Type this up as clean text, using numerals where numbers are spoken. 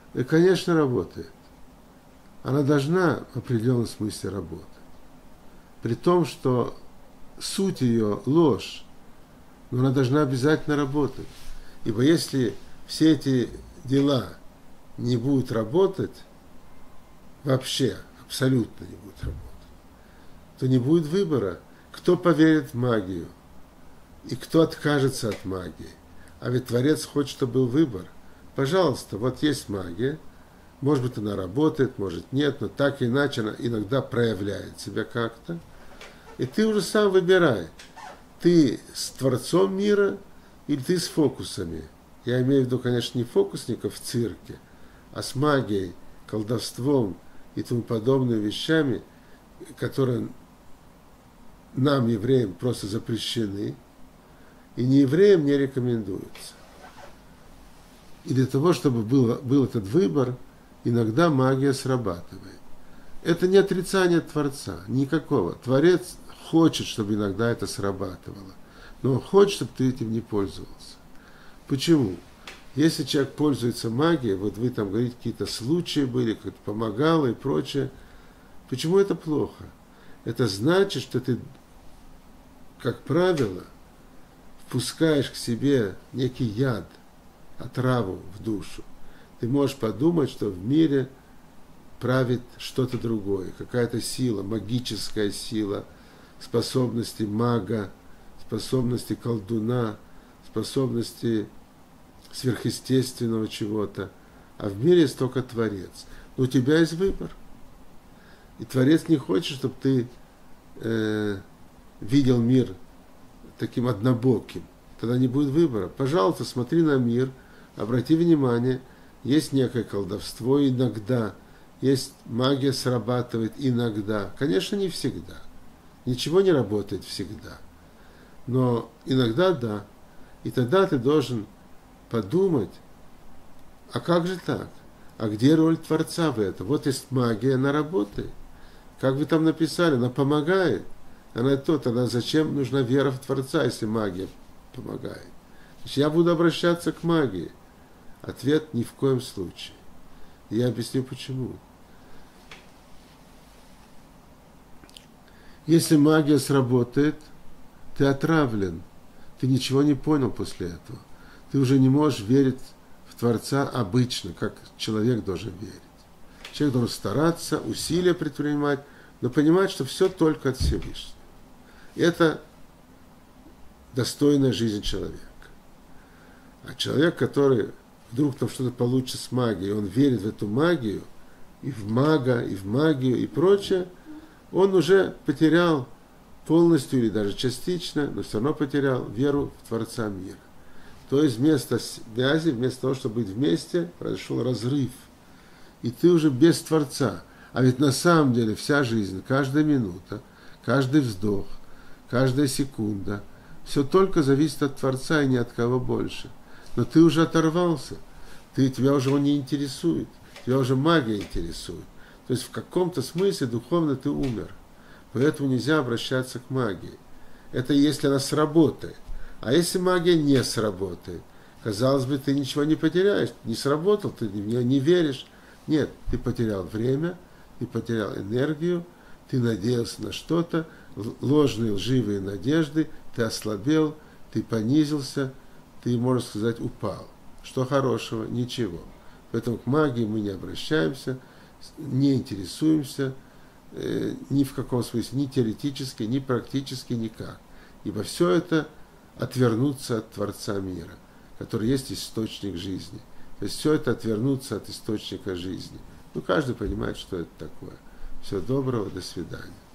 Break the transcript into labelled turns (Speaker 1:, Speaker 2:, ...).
Speaker 1: И, конечно, работает. Она должна в определенном смысле работать. При том, что суть ее ложь, но она должна обязательно работать. Ибо если все эти дела не будут работать, вообще абсолютно не будут работать, то не будет выбора, кто поверит в магию и кто откажется от магии. А ведь Творец хочет, чтобы был выбор. Пожалуйста, вот есть магия, может быть, она работает, может нет, но так или иначе она иногда проявляет себя как-то. И ты уже сам выбирай, ты с Творцом мира или ты с фокусами. Я имею в виду, конечно, не фокусников в цирке, а с магией, колдовством и тому подобными вещами, которые нам, евреям, просто запрещены, и неевреям не рекомендуются. И для того, чтобы был этот выбор, иногда магия срабатывает. Это не отрицание Творца, никакого. Творец хочет, чтобы иногда это срабатывало, но он хочет, чтобы ты этим не пользовался. Почему? Если человек пользуется магией, вот вы там говорите, какие-то случаи были, как-то помогало и прочее, почему это плохо? Это значит, что ты, как правило, впускаешь к себе некий яд, отраву в душу. Ты можешь подумать, что в мире правит что-то другое, какая-то сила, магическая сила, способности мага, способности колдуна, способности сверхъестественного чего-то. А в мире есть только Творец. Но у тебя есть выбор. И Творец не хочет, чтобы ты видел мир таким однобоким. Тогда не будет выбора. Пожалуйста, смотри на мир, обрати внимание, есть некое колдовство иногда, есть магия срабатывает иногда. Конечно, не всегда. Ничего не работает всегда. Но иногда да. И тогда ты должен подумать, а как же так? А где роль Творца в этом? Вот есть магия, она работает. Как вы там написали, она помогает. Она то, тогда зачем нужна вера в Творца, если магия помогает? Значит, я буду обращаться к магии. Ответ ни в коем случае. Я объясню почему. Если магия сработает, ты отравлен. Ты ничего не понял после этого. Ты уже не можешь верить в Творца обычно, как человек должен верить. Человек должен стараться, усилия предпринимать, но понимать, что все только от Всевышнего. Это достойная жизнь человека. А человек, который вдруг там что-то получится с магией, он верит в эту магию, и в мага, и в магию, и прочее, он уже потерял полностью или даже частично, но все равно потерял веру в Творца мира. То есть вместо связи, вместо того, чтобы быть вместе, произошел разрыв. И ты уже без Творца. А ведь на самом деле вся жизнь, каждая минута, каждый вздох, каждая секунда, все только зависит от Творца и ни от кого больше. Но ты уже оторвался, тебя уже он не интересует, тебя уже магия интересует. То есть в каком-то смысле духовно ты умер. Поэтому нельзя обращаться к магии. Это если она сработает. А если магия не сработает, казалось бы, ты ничего не потеряешь. Не сработал, ты в нее не веришь. Нет, ты потерял время, ты потерял энергию, ты надеялся на что-то, ложные, лживые надежды, ты ослабел, ты понизился, ты, можно сказать, упал. Что хорошего? Ничего. Поэтому к магии мы не обращаемся, не интересуемся, ни в каком смысле, ни теоретически, ни практически, никак. Ибо все это отвернуться от Творца мира, который есть источник жизни. То есть все это отвернуться от источника жизни. Ну, каждый понимает, что это такое. Всего доброго, до свидания.